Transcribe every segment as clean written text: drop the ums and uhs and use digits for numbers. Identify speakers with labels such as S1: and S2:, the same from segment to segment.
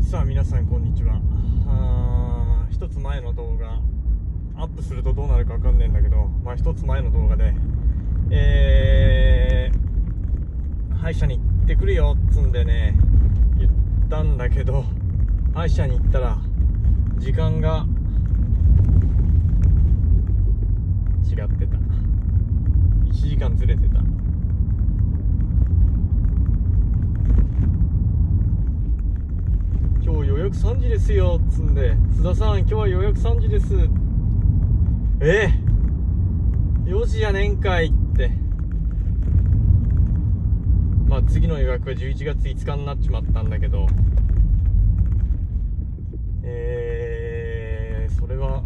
S1: さあ皆さんこんにちは。一つ前の動画アップするとどうなるか分かんないんだけど、一つ前の動画で歯医者に行ってくるよっつんでね言ったんだけど、歯医者に行ったら時間が違ってた。1時間ずれてた。今日予約3時ですよっつんで、須田さん今日は予約3時です。4時やねんかいって。次の予約は11月5日になっちまったんだけど、それは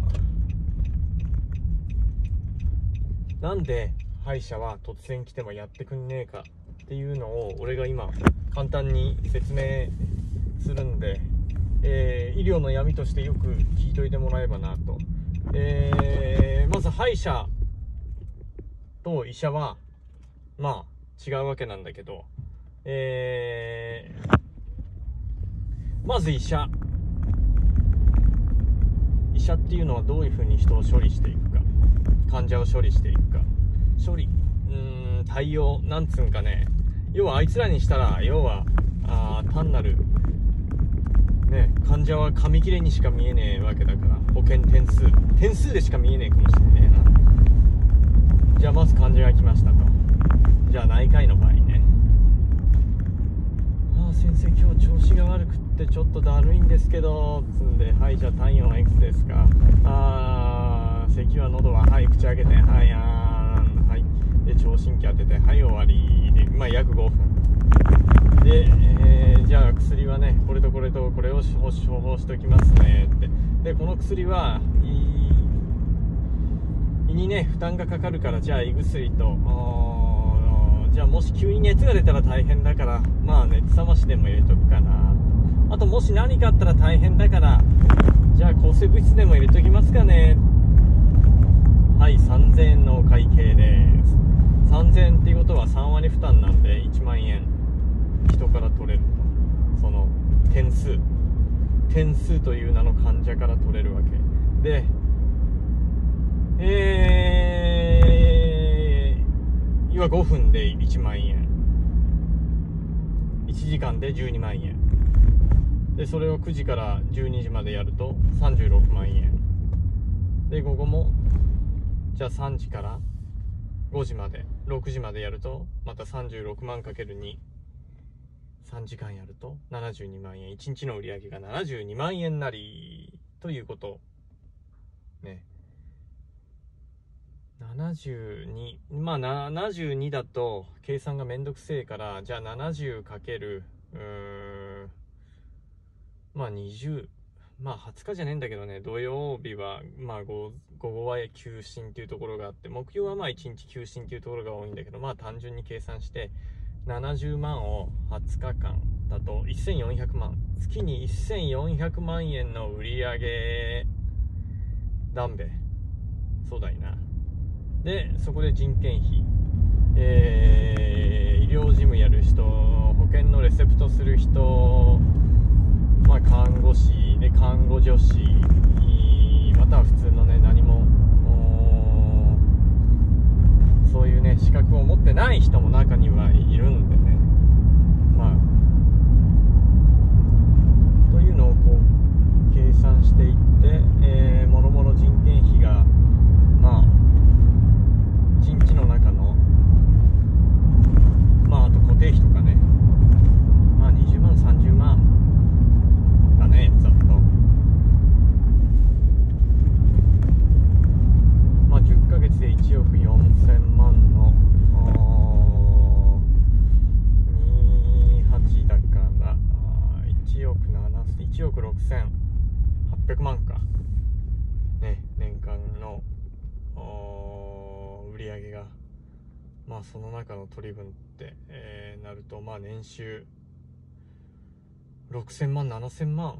S1: なんで歯医者は突然来てもやってくんねえかっていうのを俺が今簡単に説明するんで、医療の闇としてよく聞いといてもらえばなと。まず歯医者と医者は違うわけなんだけど、まず医者っていうのはどういうふうに人を処理していくか、患者を処理していくか、対応なんつうんかね、要はあいつらにしたら単なるね、患者は紙切れにしか見えねえわけだから、保険点数でしか見えねえかもしれねえな。じゃあまず患者が来ましたと。じゃあ内科医の場合ね、先生今日調子が悪くってちょっとだるいんですけどつんで、はいじゃあ体温はいくつですか、咳は喉ははい口開けてはいはいで聴診器当ててはい終わりで、約5分で、じゃあ薬はねこれとこれとこれを処方しときますねって。でこの薬は胃にね負担がかかるから、じゃあ胃薬とじゃあもし急に熱が出たら大変だから熱冷ましでも入れとくかな。あともし何かあったら大変だから、じゃあ抗生物質でも入れときますかね。はい3000円のお会計です。3000円っていうことは3割負担なんで1万円人から取れると。その点数という名の患者から取れるわけで、今5分で1万円、1時間で12万円で、それを9時から12時までやると36万円で、午後もじゃあ3時から5時まで6時までやるとまた36万 ×2、 3時間やると72万円、1日の売り上げが72万円なりということね。72だと計算がめんどくせえから、じゃあ70かける20、20日じゃねえんだけどね、土曜日は午後は休診っていうところがあって、木曜は1日休診っていうところが多いんだけど、単純に計算して70万を20日間だと1400万、月に1400万円の売り上げだんべ。そうだいな。でそこで人件費、医療事務やる人、保険のレセプトする人、看護師で看護助士、または普通のね何もそういうね資格を持ってない人も中にはいるんでね、というのをこう計算していって、もろもろ人件費が1日の中のあと固定費とかね、20万30万だね、ざっと。10ヶ月で1億4000万の28だから1億6800万かね、年間の売り上げがその中の取り分って、なると年収6000万7000万。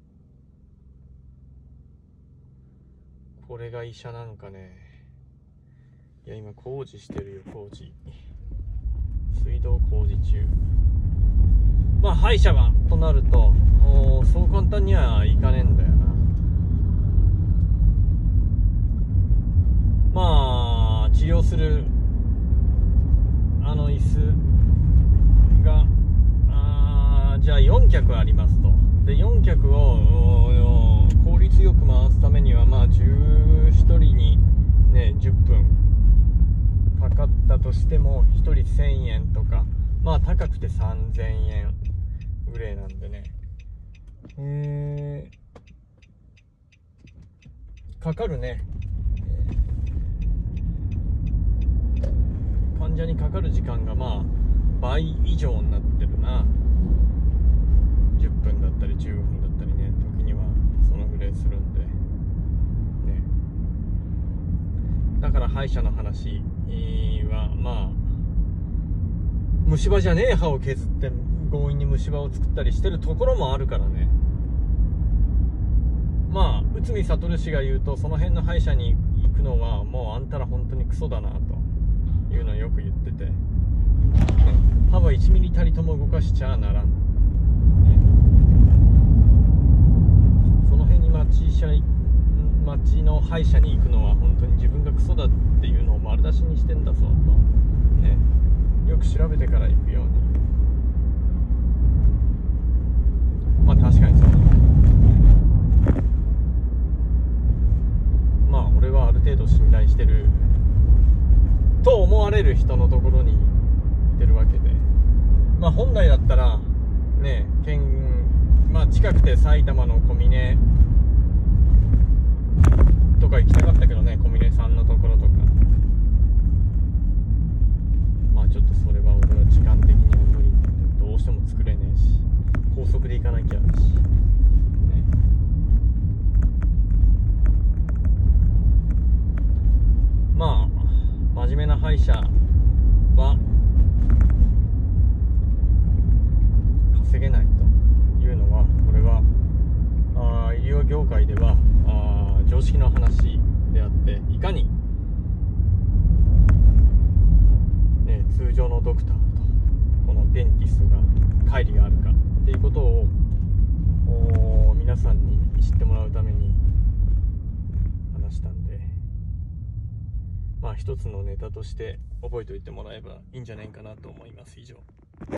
S1: これが医者なんかね。いや今工事してるよ、工事、水道工事中。 まあ歯医者がとなるとそう簡単にはいかねえんだよな。まあ治療する椅子がじゃあ4脚ありますと。で4脚を効率よく回すためにはまあ11人にね10分かかったとしても1人1000円とか、まあ高くて3000円ぐらいなんでね、かかるね、患者にかかる時間がまあ倍以上になってるな。10分だったり15分だったりね、時にはそのぐらいするんでね。だから歯医者の話はまあ虫歯じゃねえ歯を削って強引に虫歯を作ったりしてるところもあるからね。まあ内海悟氏が言うと、その辺の歯医者に行くのはもうあんたら本当にクソだなというのをよく言ってて、歯は1ミリたりとも動かしちゃならん、その辺に町の歯医者に行くのは本当に自分がクソだっていうのを丸出しにしてんだぞと、ね、よく調べてから行くように。まあ確かにそうだ、まあ俺はある程度信頼してると思われる人のところに行ってるわけで、まあ本来だったらねまあ近くて埼玉の小峰とか行きたかったけどね、小峰さんのところとか。まあちょっとそれは俺は時間的には無理なんでどうしても作れねえし、高速で行かなきゃし、ね、まあ真面目な歯医者は稼げないというのは、これは医療業界では常識の話であって、いかに、ね、通常のドクターとこのデンティストが乖離があるかっていうことを皆さんに知ってもらうために話したんで、まあ一つのネタとして覚えておいてもらえばいいんじゃないかなと思います。以上。